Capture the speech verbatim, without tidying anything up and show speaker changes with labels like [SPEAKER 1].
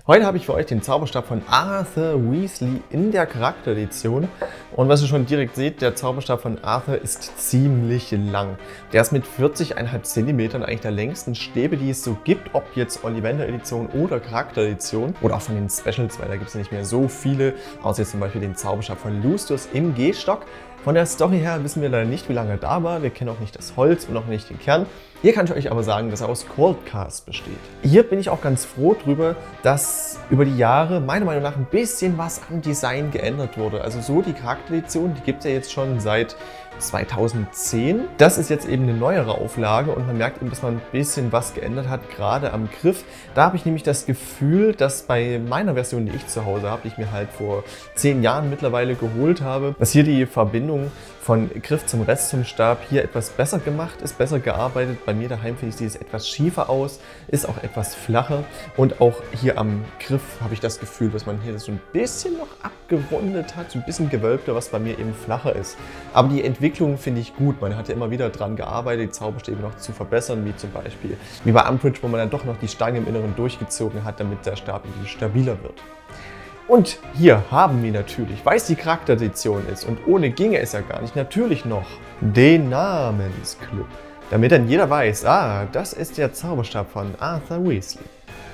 [SPEAKER 1] Heute habe ich für euch den Zauberstab von Arthur Weasley in der Charakteredition. Und was ihr schon direkt seht, der Zauberstab von Arthur ist ziemlich lang. Der ist mit vierzig Komma fünf Zentimetern eigentlich der längsten Stäbe, die es so gibt, ob jetzt Ollivander-Edition oder Charakteredition. Oder auch von den Specials, weil da gibt es ja nicht mehr so viele, außer jetzt zum Beispiel den Zauberstab von Lucius im G-Stock. Von der Story her wissen wir leider nicht, wie lange er da war. Wir kennen auch nicht das Holz und auch nicht den Kern. Hier kann ich euch aber sagen, dass er aus Cold Cast besteht. Hier bin ich auch ganz froh drüber, dass über die Jahre meiner Meinung nach ein bisschen was am Design geändert wurde. Also so die Charakteredition, die gibt es ja jetzt schon seit zweitausendzehn. Das ist jetzt eben eine neuere Auflage und man merkt eben, dass man ein bisschen was geändert hat, gerade am Griff. Da habe ich nämlich das Gefühl, dass bei meiner Version, die ich zu Hause habe, die ich mir halt vor zehn Jahren mittlerweile geholt habe, dass hier die Verbindung von Griff zum Rest zum Stab hier etwas besser gemacht ist, besser gearbeitet. Bei mir daheim finde ich, sieht es etwas schiefer aus, ist auch etwas flacher und auch hier am Griff habe ich das Gefühl, dass man hier das so ein bisschen noch abgerundet hat, so ein bisschen gewölbter, was bei mir eben flacher ist. Aber die Entwicklung finde ich gut. Man hat ja immer wieder daran gearbeitet, die Zauberstäbe noch zu verbessern, wie zum Beispiel wie bei Umbridge, wo man dann doch noch die Stange im Inneren durchgezogen hat, damit der Stab irgendwie stabiler wird. Und hier haben wir natürlich, weil es die Charakteredition ist und ohne ginge es ja gar nicht, natürlich noch den Namensclip. Damit dann jeder weiß, ah, das ist der Zauberstab von Arthur Weasley.